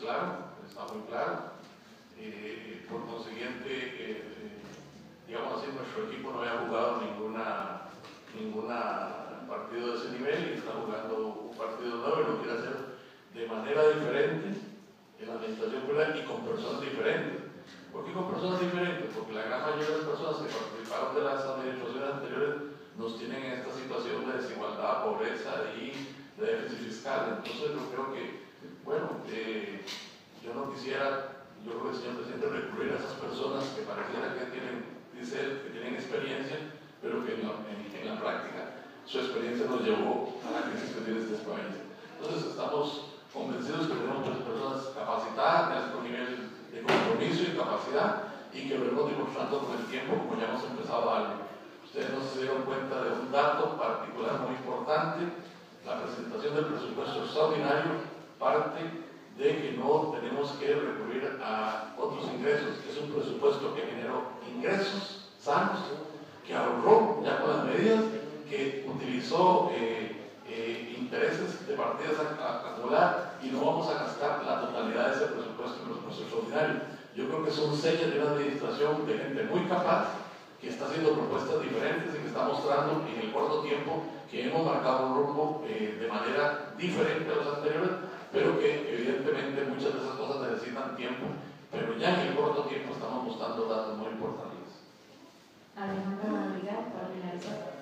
claro, está muy claro. Por consiguiente, digamos así, nuestro equipo no había jugado ninguna partido de ese nivel y está jugando un partido nuevo y lo quiere hacer de manera diferente en la administración pública y con personas diferentes. ¿Por qué con personas diferentes? Porque la gran mayoría de las personas que participaron de las administraciones anteriores nos tienen en esta situación de desigualdad, pobreza y de déficit fiscal. Entonces yo creo que, bueno, yo no quisiera, yo creo que el señor presidente, recurrir a esas personas que pareciera que tienen, dice él, que tienen experiencia, pero que en la práctica su experiencia nos llevó a la crisis que tiene este país. Entonces estamos convencidos que tenemos muchas personas capacitadas, de alto nivel de compromiso y capacidad, y que lo hemos demostrado con el tiempo, como ya hemos empezado algo. Ustedes no se dieron cuenta de un dato particular muy importante: la presentación del presupuesto extraordinario parte de que no tenemos que recurrir a otros ingresos. Es un presupuesto que generó ingresos sanos, que ahorró ya con las medidas, que utilizó intereses de partidas a acumular, y no vamos a gastar la totalidad de ese presupuesto en los presupuestos extraordinarios. Yo creo que son señas de una administración de gente muy capaz, que está haciendo propuestas diferentes y que está mostrando en el corto tiempo que hemos marcado un rumbo de manera diferente a los anteriores, pero que evidentemente muchas de esas cosas necesitan tiempo, pero ya en el corto tiempo estamos mostrando datos muy importantes. Alejandro Madrigal, para finalizar.